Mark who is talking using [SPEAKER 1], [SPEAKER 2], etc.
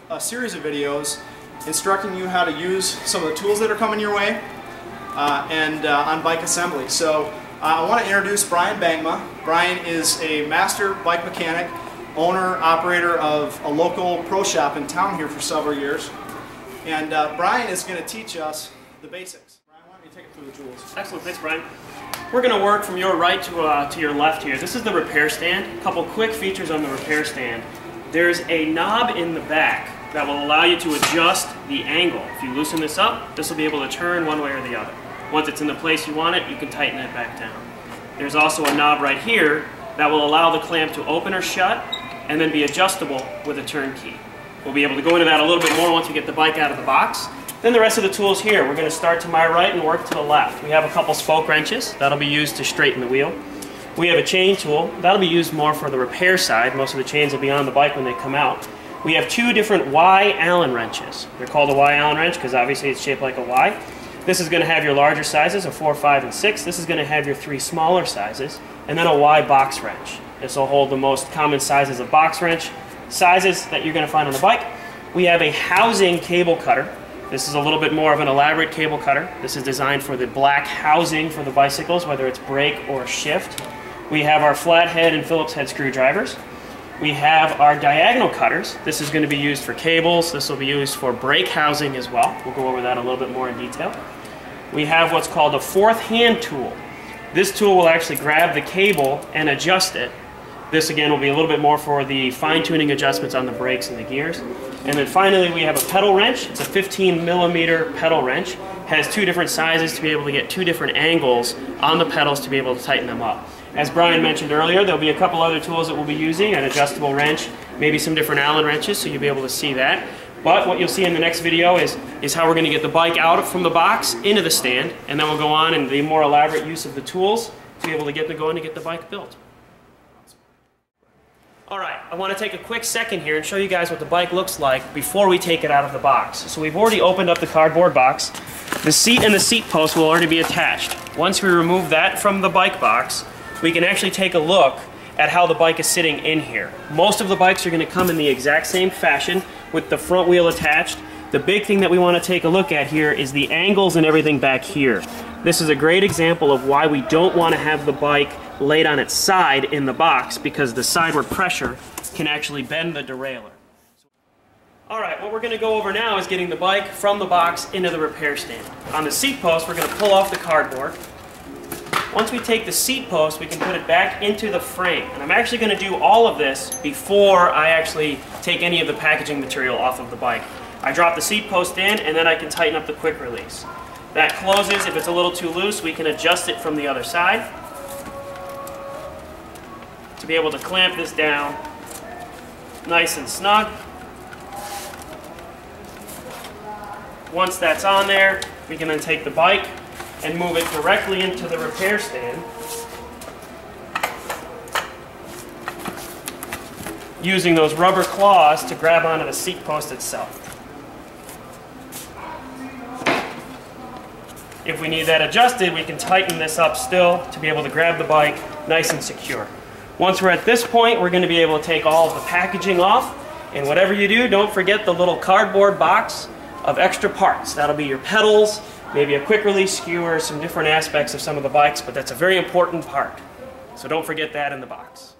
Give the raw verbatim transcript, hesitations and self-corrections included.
[SPEAKER 1] a series of videos instructing you how to use some of the tools that are coming your way uh, and uh, on bike assembly. So uh, I want to introduce Brian Bangma. Brian is a master bike mechanic, owner, operator of a local pro shop in town here for several years. And uh, Brian is going to teach us the basics. Brian, why don't you take it through the tools?
[SPEAKER 2] Excellent, thanks Brian. We're going to work from your right to, uh, to your left here. This is the repair stand. A couple quick features on the repair stand. There's a knob in the back that will allow you to adjust the angle. If you loosen this up, this will be able to turn one way or the other. Once it's in the place you want it, you can tighten it back down. There's also a knob right here that will allow the clamp to open or shut and then be adjustable with a turn key. We'll be able to go into that a little bit more once we get the bike out of the box. Then the rest of the tools here, we're going to start to my right and work to the left. We have a couple spoke wrenches that'll be used to straighten the wheel. We have a chain tool that'll be used more for the repair side. Most of the chains will be on the bike when they come out. We have two different Y Allen wrenches. They're called a Y Allen wrench because obviously it's shaped like a Y. This is going to have your larger sizes, a four, five, and six. This is going to have your three smaller sizes, and then a Y box wrench. This will hold the most common sizes of box wrench sizes that you're going to find on the bike. We have a housing cable cutter. This is a little bit more of an elaborate cable cutter. This is designed for the black housing for the bicycles, whether it's brake or shift. We have our flathead and Phillips head screwdrivers. We have our diagonal cutters. This is going to be used for cables. This will be used for brake housing as well. We'll go over that a little bit more in detail. We have what's called a fourth hand tool. This tool will actually grab the cable and adjust it. This again will be a little bit more for the fine-tuning adjustments on the brakes and the gears. And then finally we have a pedal wrench. It's a fifteen millimeter pedal wrench. Has two different sizes to be able to get two different angles on the pedals to be able to tighten them up. As Brian mentioned earlier, there'll be a couple other tools that we'll be using, an adjustable wrench, maybe some different Allen wrenches, so you'll be able to see that. But what you'll see in the next video is, is how we're going to get the bike out from the box into the stand, and then we'll go on and the more elaborate use of the tools to be able to get the going to get the bike built. Alright, I want to take a quick second here and show you guys what the bike looks like before we take it out of the box. So we've already opened up the cardboard box. The seat and the seat post will already be attached. Once we remove that from the bike box, we can actually take a look at how the bike is sitting in here. Most of the bikes are going to come in the exact same fashion with the front wheel attached. The big thing that we want to take a look at here is the angles and everything back here. This is a great example of why we don't want to have the bike laid on its side in the box, because the sideward pressure can actually bend the derailleur. Alright, what we're going to go over now is getting the bike from the box into the repair stand. On the seat post, we're going to pull off the cardboard. Once we take the seat post, we can put it back into the frame. And I'm actually going to do all of this before I actually take any of the packaging material off of the bike. I drop the seat post in, and then I can tighten up the quick release. That closes. If it's a little too loose, we can adjust it from the other side to be able to clamp this down nice and snug. Once that's on there, we can then take the bike and move it directly into the repair stand using those rubber claws to grab onto the seat post itself. If we need that adjusted, we can tighten this up still to be able to grab the bike nice and secure. Once we're at this point, we're going to be able to take all of the packaging off, and whatever you do, don't forget the little cardboard box of extra parts. That'll be your pedals, maybe a quick release skewer, some different aspects of some of the bikes, but that's a very important part. So don't forget that in the box.